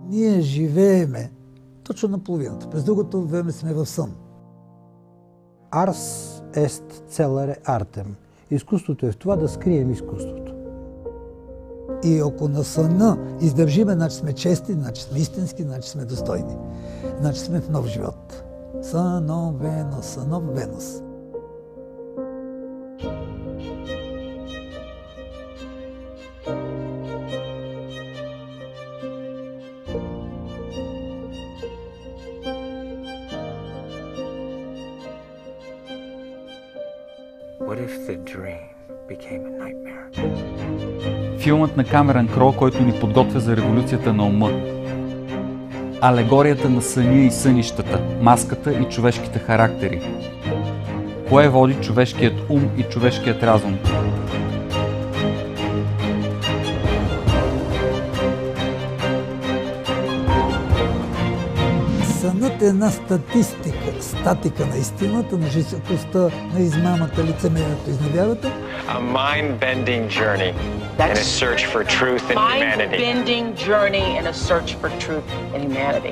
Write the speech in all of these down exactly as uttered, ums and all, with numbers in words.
Ние живееме точно на половината. През другото време сме в сън. Ars est celere artem. Изкуството е в това да скрием изкуството. И ако на съна издържиме, значи сме чести, значи сме истински, значи сме достойни. Значи сме в нов живот. Съновенос, съновенос. What if the dream became a nightmare? Филмът на Камерън Кроу, който ни подготвя за революцията на ума. Алегорията на съня и сънищата, маската и човешките характери. Кое води човешкият ум и човешкият разум? Сънът е една статистика, статика на истината, на жестокостта, на измамата, лицемерието, изневярата. A mind-bending journey in a search for truth and humanity. Mind-bending journey in a search for truth and humanity.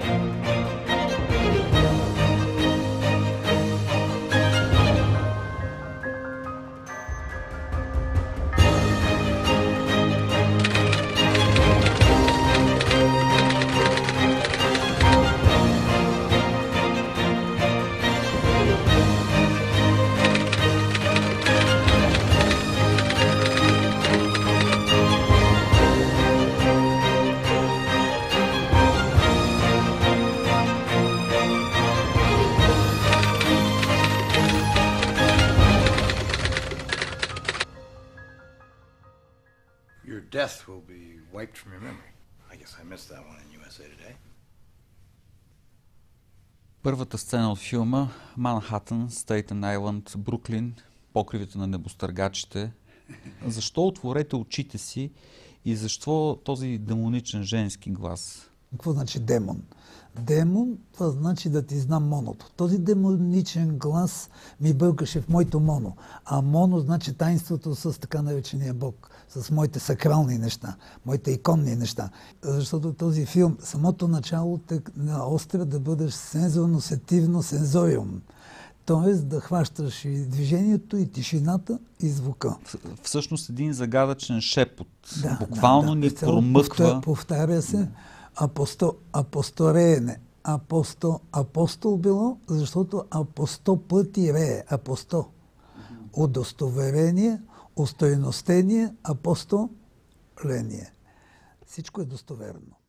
Your death will be wiped from your memory. I guess I missed that one in ю ес ей Today. Първата сцена от филма – Манхатън, Стейтен Айлънд, Бруклин, покривите на небостъргачите. Защо отворете очите си и защо този демоничен женски глас? Какво значи демон? Демон, това значи да ти знам моното. Този демоничен глас ми бълкаше в моето моно. А моно значи таинството с така наречения Бог, с моите сакрални неща, моите иконни неща. Защото този филм, самото начало те наостря да бъдеш сензорно-сетивно сензориум. Тоест да хващаш и движението, и тишината, и звука. Всъщност един загадъчен шепот. Да, буквално да, да. ни промъква. Повтаря се апосто, апостореене. Апосто, апостол било, защото апосто пъти рее. Апосто. Удостоверение, устойностение, апостоление. Всичко е достоверно.